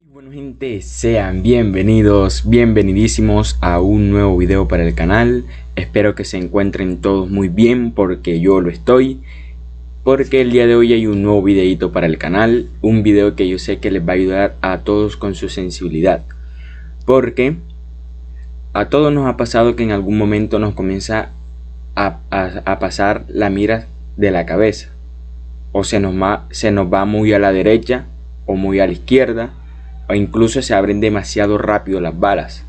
Bueno gente, sean bienvenidos, bienvenidísimos a un nuevo video para el canal. Espero que se encuentren todos muy bien porque yo lo estoy. Porque el día de hoy hay un nuevo videito para el canal. Un video que yo sé que les va a ayudar a todos con su sensibilidad. Porque a todos nos ha pasado que en algún momento nos comienza a pasar la mira de la cabeza. O se nos va muy a la derecha o muy a la izquierda. O incluso se abren demasiado rápido las balas.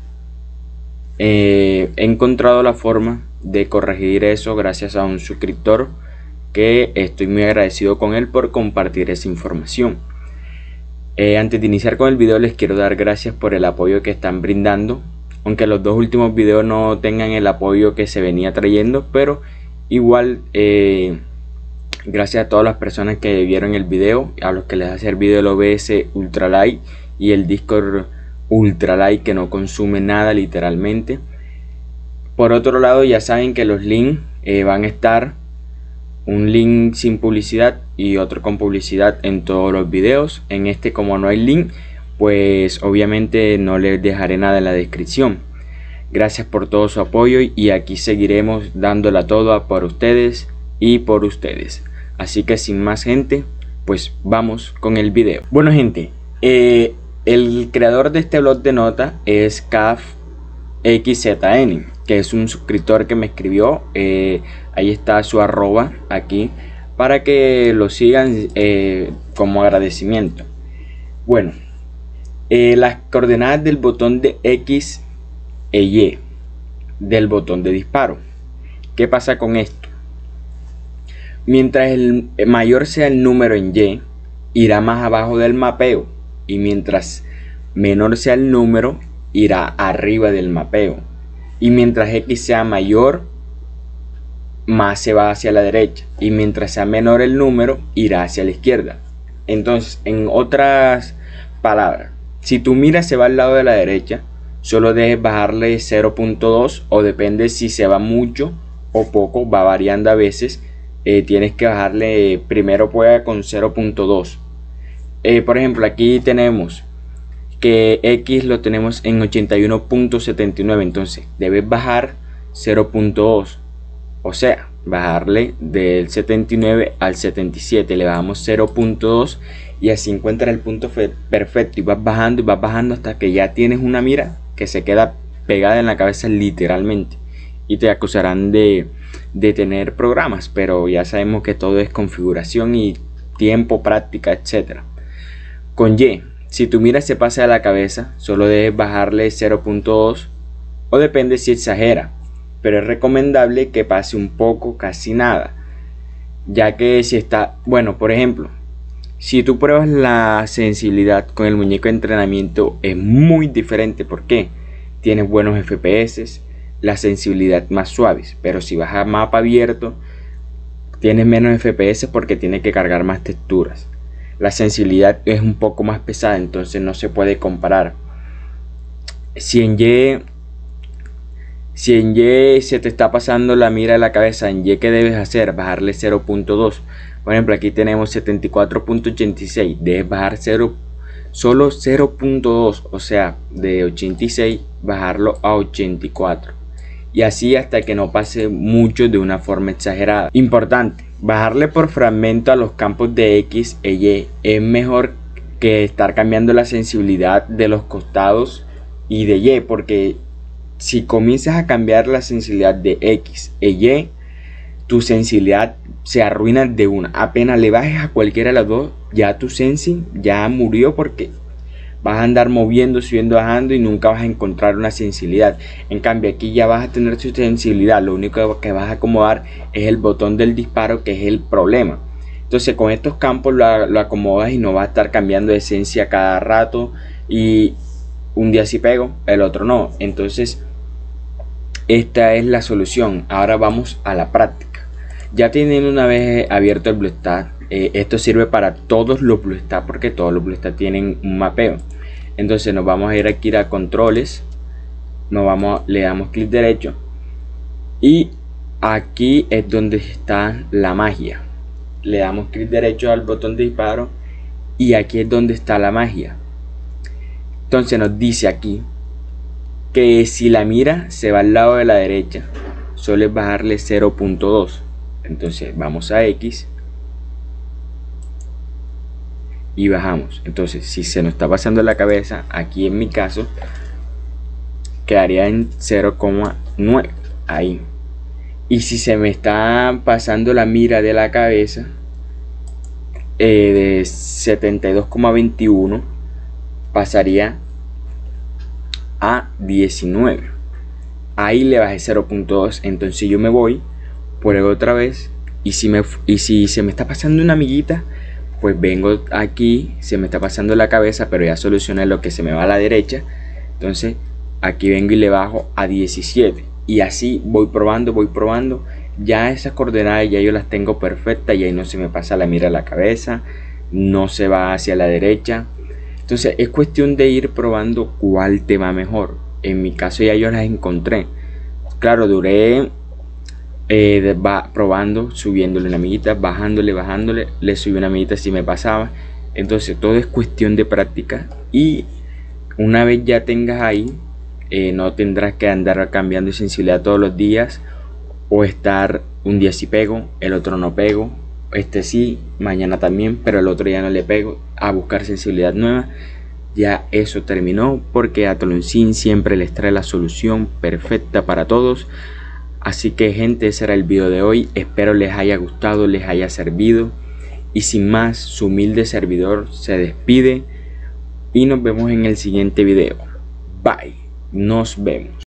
He encontrado la forma de corregir eso gracias a un suscriptor que estoy muy agradecido con él por compartir esa información. Antes de iniciar con el video les quiero dar gracias por el apoyo que están brindando. Aunque los dos últimos videos no tengan el apoyo que se venía trayendo, pero igual gracias a todas las personas que vieron el video, a los que les ha servido el OBS Ultralight y el Discord Ultralight que no consume nada literalmente. Por otro lado, ya saben que los links van a estar, un link sin publicidad y otro con publicidad en todos los videos. En este, como no hay link, pues obviamente no les dejaré nada en la descripción. Gracias por todo su apoyo y aquí seguiremos dándola toda por ustedes y por ustedes. Así que sin más gente, pues vamos con el video. Bueno gente, el creador de este blog de nota es CAFXZN, que es un suscriptor que me escribió. Ahí está su arroba aquí para que lo sigan como agradecimiento. Bueno, las coordenadas del botón de X e Y del botón de disparo. ¿Qué pasa con esto? Mientras el mayor sea el número en Y, irá más abajo del mapeo. Y mientras menor sea el número, irá arriba del mapeo. Y mientras X sea mayor, más se va hacia la derecha. Y mientras sea menor el número, irá hacia la izquierda. Entonces, en otras palabras, si tu mira se va al lado de la derecha, solo debes bajarle 0.2, o depende si se va mucho o poco, va variando a veces. Tienes que bajarle, primero pueda con 0.2. Por ejemplo, aquí tenemos que X lo tenemos en 81.79, entonces debes bajar 0.2, o sea, bajarle del 79 al 77, le bajamos 0.2 y así encuentras el punto perfecto y vas bajando hasta que ya tienes una mira que se queda pegada en la cabeza literalmente. Y te acusarán de tener programas, pero ya sabemos que todo es configuración y tiempo, práctica, etcétera. Con Y, si tu mira se pasa a la cabeza, solo debes bajarle 0.2 o depende si exagera, pero es recomendable que pase un poco, casi nada, ya que si está, bueno, por ejemplo, si tú pruebas la sensibilidad con el muñeco de entrenamiento es muy diferente. ¿Por qué? Tienes buenos FPS, la sensibilidad más suaves, pero si vas a mapa abierto tienes menos FPS porque tiene que cargar más texturas. La sensibilidad es un poco más pesada, entonces no se puede comparar. Si en Y se te está pasando la mira de la cabeza, en Y, ¿qué debes hacer? Bajarle 0.2. Por ejemplo, aquí tenemos 74.86. Debes bajar solo 0.2, o sea, de 86 bajarlo a 84. Y así hasta que no pase mucho de una forma exagerada. Importante, bajarle por fragmento a los campos de X e Y es mejor que estar cambiando la sensibilidad de los costados y de Y, porque si comienzas a cambiar la sensibilidad de X e Y, tu sensibilidad se arruina de una. Apenas le bajes a cualquiera de las dos, ya tu sensi ya murió, porque vas a andar moviendo, subiendo, bajando y nunca vas a encontrar una sensibilidad. En cambio aquí ya vas a tener tu sensibilidad, lo único que vas a acomodar es el botón del disparo, que es el problema. Entonces con estos campos lo acomodas y no vas a estar cambiando de esencia cada rato y un día sí pego, el otro no. Entonces esta es la solución. Ahora vamos a la práctica. Ya tienen una vez abierto el BlueStack, esto sirve para todos los BlueStack porque todos los BlueStack tienen un mapeo. Entonces nos vamos a ir aquí a controles, le damos clic derecho y aquí es donde está la magia. Le damos clic derecho al botón de disparo y aquí es donde está la magia. Entonces nos dice aquí que si la mira se va al lado de la derecha, solo es bajarle 0.2. Entonces vamos a X y bajamos. Entonces si se nos está pasando la cabeza, aquí en mi caso quedaría en 0,9 ahí. Y si se me está pasando la mira de la cabeza de 72,21, pasaría a 19. Ahí le bajé 0.2. Entonces yo me voy, pruebo otra vez, y si se me está pasando una amiguita, pues vengo aquí, se me está pasando la cabeza, pero ya solucioné lo que se me va a la derecha. Entonces aquí vengo y le bajo a 17. Y así voy probando. Ya esas coordenadas ya yo las tengo perfectas, y ahí no se me pasa la mira a la cabeza, no se va hacia la derecha. Entonces es cuestión de ir probando cuál te va mejor. En mi caso ya yo las encontré. Claro, duré probando, subiéndole una amiguita, bajándole, le subí una amiguita si me pasaba. Entonces todo es cuestión de práctica, y una vez ya tengas ahí, no tendrás que andar cambiando de sensibilidad todos los días, o estar un día sí pego, el otro no pego, este sí, mañana también, pero el otro ya no le pego, a buscar sensibilidad nueva. Ya eso terminó, porque Atolonsin siempre les trae la solución perfecta para todos. Así que gente, ese era el video de hoy. Espero les haya gustado, les haya servido. Y sin más, su humilde servidor se despide y nos vemos en el siguiente video. Bye, nos vemos.